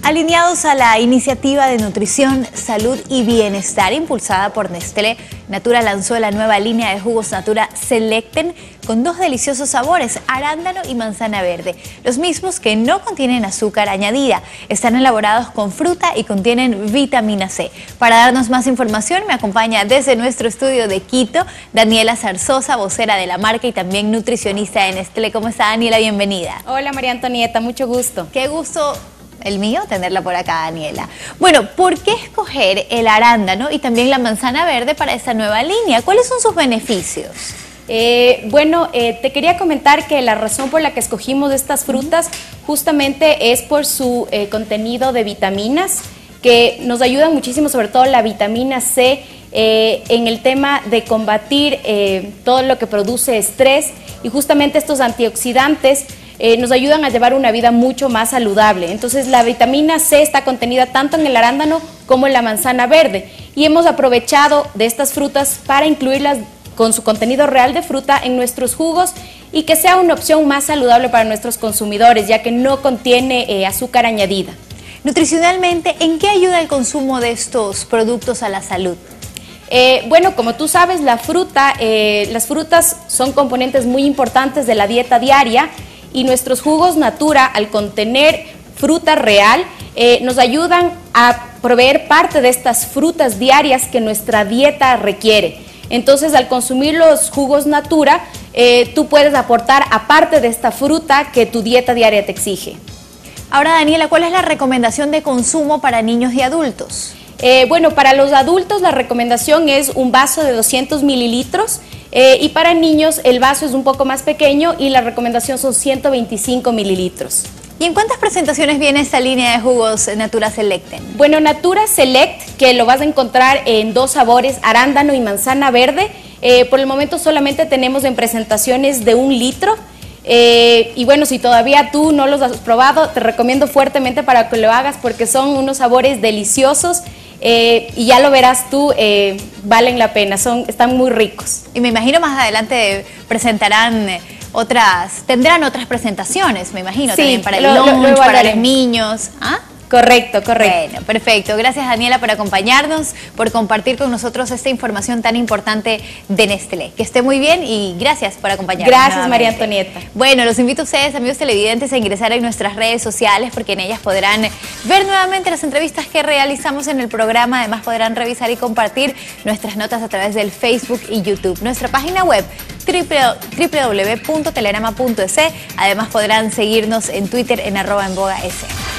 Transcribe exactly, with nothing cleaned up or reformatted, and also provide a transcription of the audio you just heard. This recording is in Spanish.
Alineados a la iniciativa de nutrición, salud y bienestar impulsada por Nestlé, Natura lanzó la nueva línea de jugos Natura Selecten con dos deliciosos sabores, arándano y manzana verde, los mismos que no contienen azúcar añadida. Están elaborados con fruta y contienen vitamina C. Para darnos más información me acompaña desde nuestro estudio de Quito Daniela Zarzosa, vocera de la marca y también nutricionista de Nestlé. ¿Cómo está, Daniela? Bienvenida. Hola, María Antonieta, mucho gusto. Qué gusto el mío tenerla por acá, Daniela. Bueno, ¿por qué escoger el arándano y también la manzana verde para esta nueva línea? ¿Cuáles son sus beneficios? Eh, bueno, eh, te quería comentar que la razón por la que escogimos estas frutas justamente es por su eh, contenido de vitaminas, que nos ayudan muchísimo, sobre todo la vitamina C, eh, en el tema de combatir eh, todo lo que produce estrés, y justamente estos antioxidantes Eh, nos ayudan a llevar una vida mucho más saludable. Entonces la vitamina C está contenida tanto en el arándano como en la manzana verde, y hemos aprovechado de estas frutas para incluirlas con su contenido real de fruta en nuestros jugos y que sea una opción más saludable para nuestros consumidores, ya que no contiene eh, azúcar añadida. Nutricionalmente, ¿en qué ayuda el consumo de estos productos a la salud? Eh, bueno, como tú sabes, la fruta, eh, las frutas son componentes muy importantes de la dieta diaria, y nuestros jugos Natura, al contener fruta real, eh, nos ayudan a proveer parte de estas frutas diarias que nuestra dieta requiere. Entonces, al consumir los jugos Natura, eh, tú puedes aportar aparte de esta fruta que tu dieta diaria te exige. Ahora, Daniela, ¿cuál es la recomendación de consumo para niños y adultos? Eh, bueno, para los adultos la recomendación es un vaso de doscientos mililitros, eh, y para niños el vaso es un poco más pequeño y la recomendación son ciento veinticinco mililitros. ¿Y en cuántas presentaciones viene esta línea de jugos Natura Selecten? Bueno, Natura Select, que lo vas a encontrar en dos sabores, arándano y manzana verde, eh, por el momento solamente tenemos en presentaciones de un litro. Eh, y bueno, si todavía tú no los has probado, te recomiendo fuertemente para que lo hagas, porque son unos sabores deliciosos. Eh, y ya lo verás tú, eh, valen la pena, son, están muy ricos. Y me imagino más adelante presentarán otras, tendrán otras presentaciones, me imagino, sí, también para el lo, lunch, lo para los niños. ¿Ah? Correcto, correcto. Bueno, perfecto. Gracias, Daniela, por acompañarnos, por compartir con nosotros esta información tan importante de Nestlé. Que esté muy bien y gracias por acompañarnos. Gracias, María Antonieta. Bueno, los invito a ustedes, amigos televidentes, a ingresar en nuestras redes sociales, porque en ellas podrán ver nuevamente las entrevistas que realizamos en el programa. Además, podrán revisar y compartir nuestras notas a través del Facebook y YouTube. Nuestra página web, doble u doble u doble u punto telerama punto es. Además, podrán seguirnos en Twitter en arroba en boga es.